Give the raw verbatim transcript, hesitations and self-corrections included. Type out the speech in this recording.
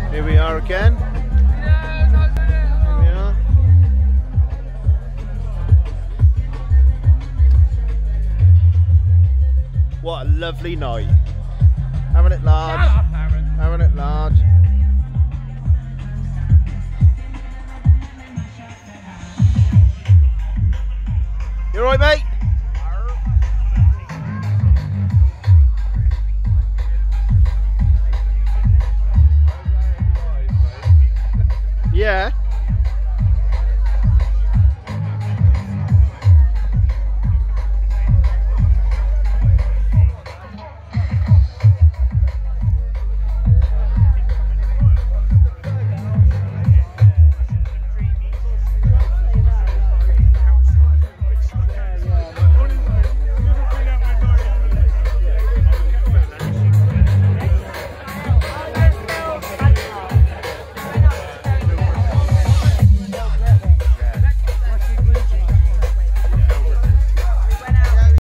Here we are again. Here we are. What a lovely night. Having it large. Having it large. You alright, mate? Yeah.